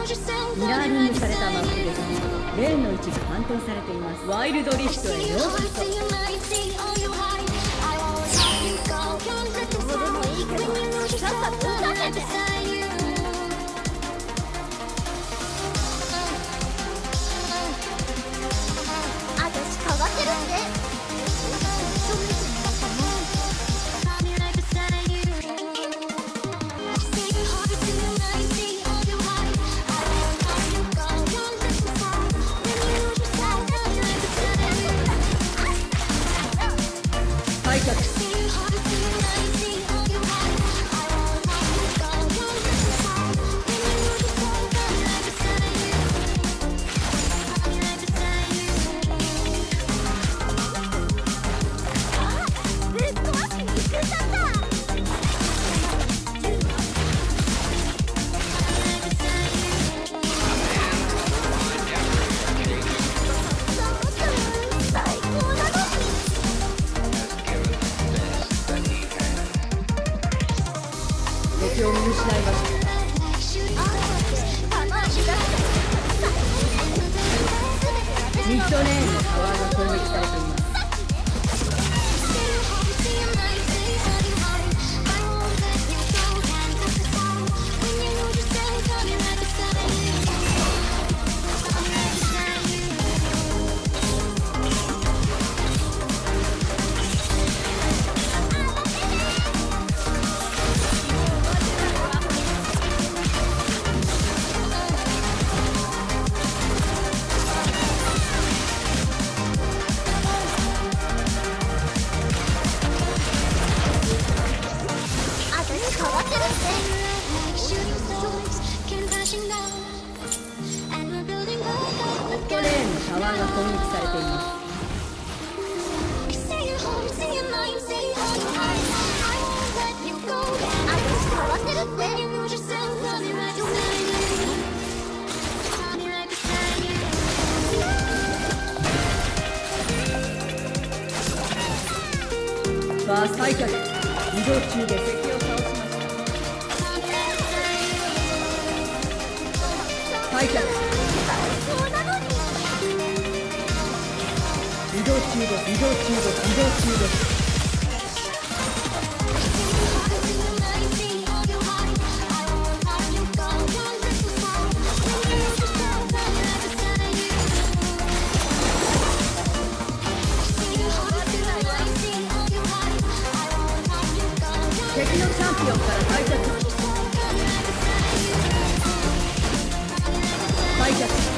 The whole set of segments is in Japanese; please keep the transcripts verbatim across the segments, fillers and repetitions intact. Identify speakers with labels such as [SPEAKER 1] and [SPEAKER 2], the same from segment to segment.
[SPEAKER 1] ミラーリングされたマップです。レーンの位置が反転されています。ワイルドリフトへようこそ。どうでもいいけどさっさと打たせて。私変わってるって。敵を見失いました。ミッドレーンのタワーが攻撃されています。レーンのタワーが攻撃されています。バース退却。移動中で敵を倒しました。退却。移動中です。移動中です。移動中です。敵のチャンピオンから退却。退却。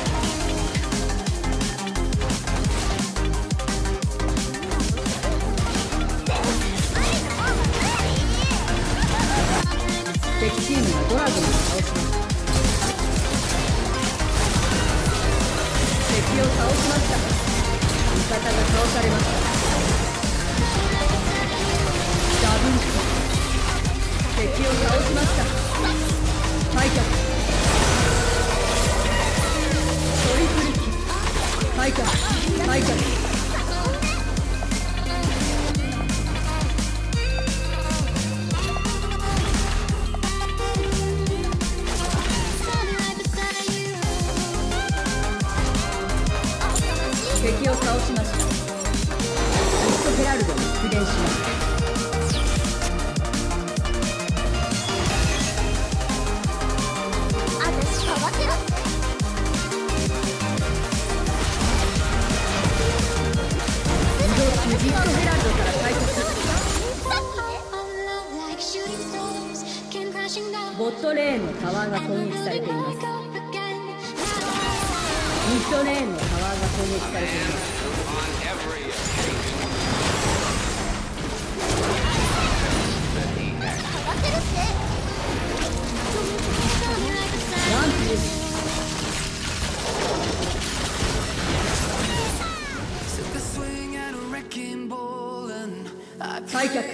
[SPEAKER 1] 敵チームがドラゴンを倒しました。敵を倒しました。味方が倒されました。ダブルキル。敵を倒しました。退却。トリプルキル。退却。退却。敵を倒しました。ミストヘラルドを出現します。私変わってる。移動中ミストヘラルドから退却。ボットレーンのタワーが攻撃されています。ミッドレーンのタワーが攻撃されています。ワンピです。退却。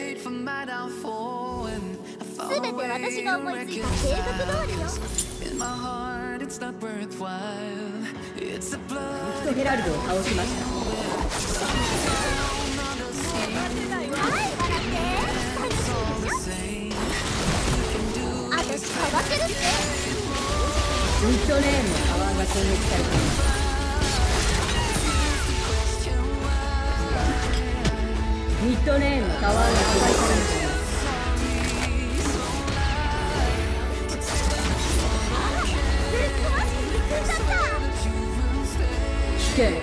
[SPEAKER 1] すべて私が思いついた計画通りよ。リフトヘラルドを倒しました。私変わってるって。ミッドレドレーンのタワーが攻撃されています。ミッドレーンのタワーが破壊されました。危険。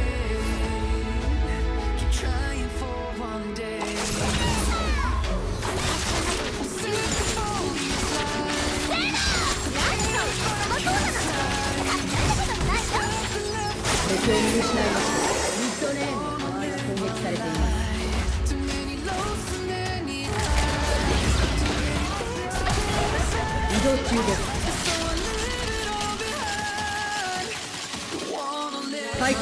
[SPEAKER 1] 敵を見失いました。ミッドレーンのタワーが攻撃されています。移動中です。開脚。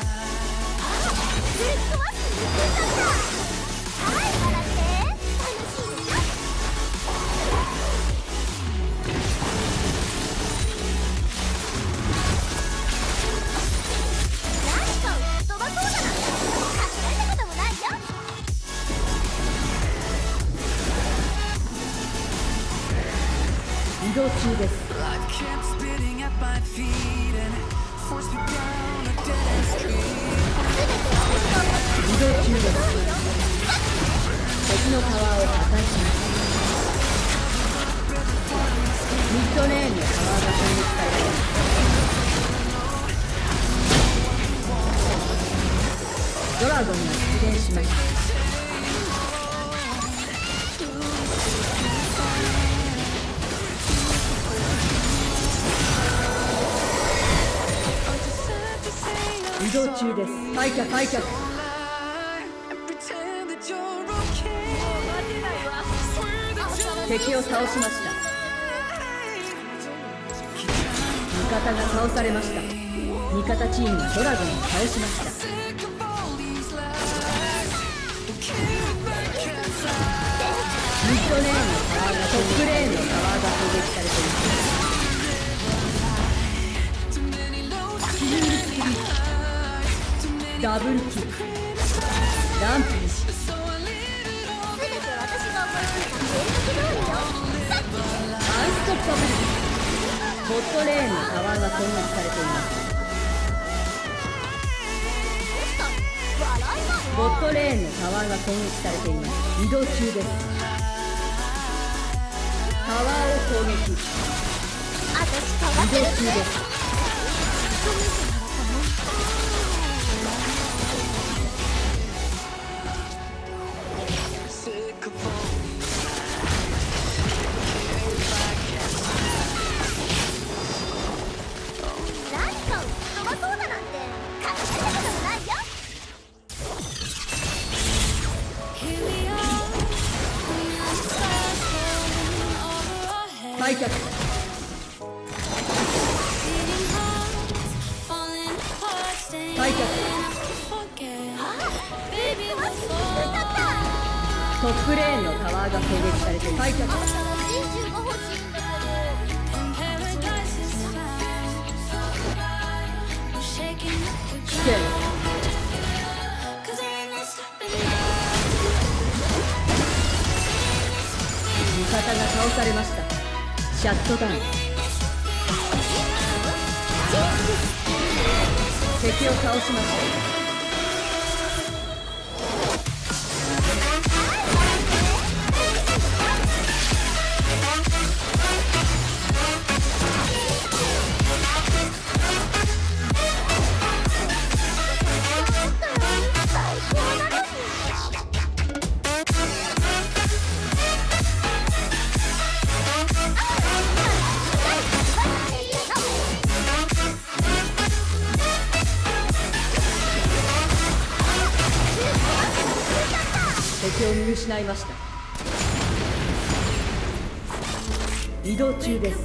[SPEAKER 1] 移動中です。移動中です。敵のタワーを破壊します。ミッドレーンのタワーが攻撃されています。ドラゴンが出現しました。移動中です。開脚開脚。敵を倒しました。味方が倒されました。味方チームがドラゴンを倒しました。ミッドレーンのタワーがトップレーンのタワーが攻撃されています。キリングスプリート、ダブルキック、ランプリッシュ。アンストッパブル。ボットレーンのタワーが攻撃されています。ボットレーンのタワーが攻撃されています。移動中です。タワーを攻撃。移動中です。開脚。開脚。トップレーンのタワーが攻撃されている。開脚。危険。味方が倒されました。シャットダウン。敵を倒しました。敵を見失いました。移動中です。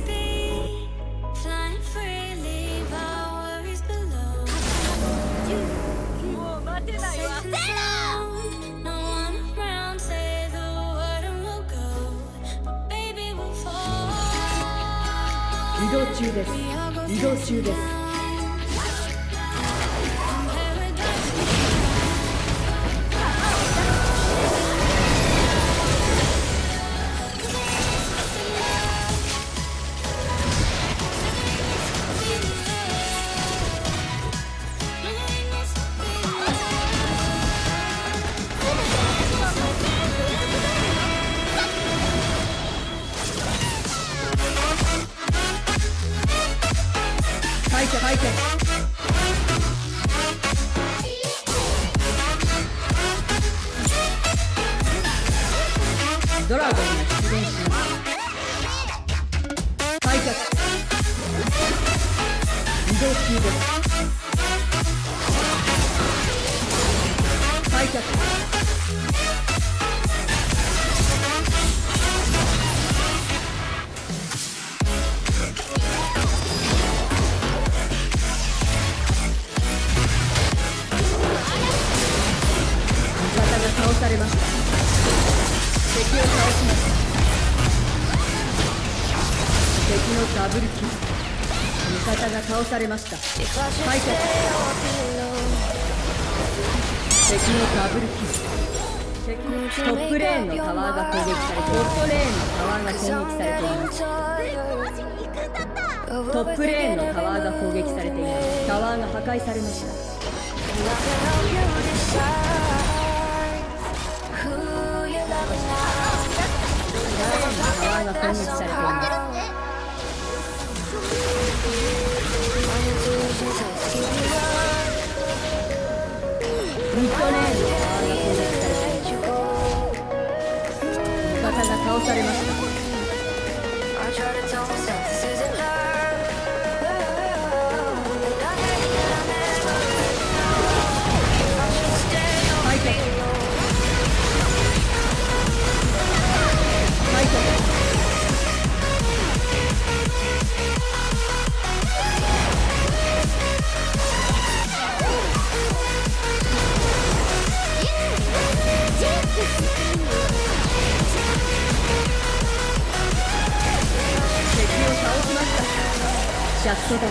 [SPEAKER 1] もう待てないわ。移動中です。移動中です。 ドラゴンが出現します。開脚移動中です。開脚倒されました。敵を倒しました。敵のダブルキル。味方が倒されました。開脚敵のダブルキル。敵のトップレーンのタワーが攻撃されて、トップレーンのタワーが攻撃されています。トップレーンのタワーが攻撃されています。タワーが破壊されました。タワーが攻撃されています。ミッドレーンのタワーが攻撃されています。味方が倒されました。開脚開脚ジャストダウン。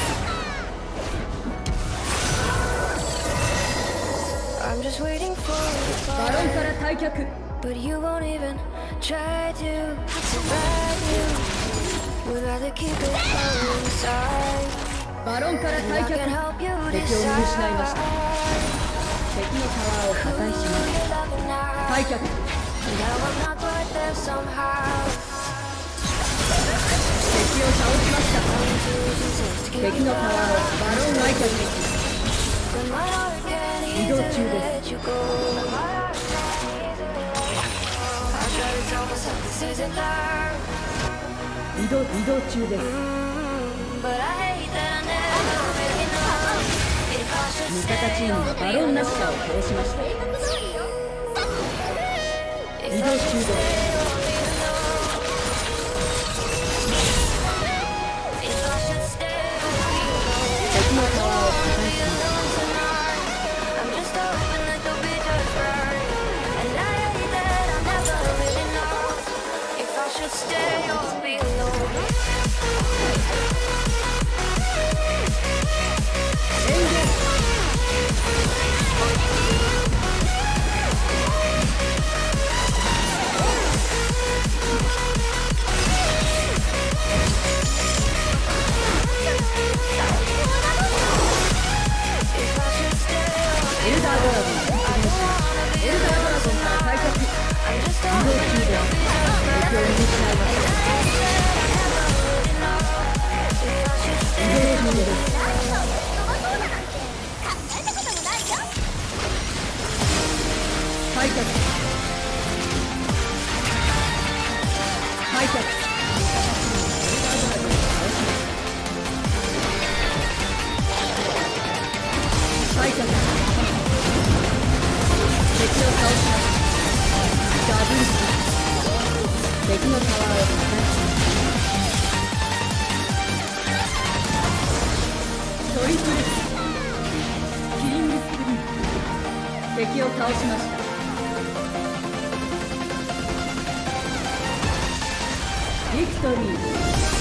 [SPEAKER 1] バロンから退却。バロンから退却。敵を見失いました。敵のタワーを破壊します。退却。敵を倒しました。敵のタワーをバロン来客。移動中です。移動移動中です。味方チームがバロンナッシャーを倒しました。移動中です。敵のタワーを破壊します。エルダードラゴンが出現します。エルダードラゴンから退却。移動中です。敵を見失いました。移動中です。退却。退却。退却。敵を倒しました。ダブルキル。敵のタワーを破壊します。トリプルキリングスクリーン。敵を倒しました。ビクトリー。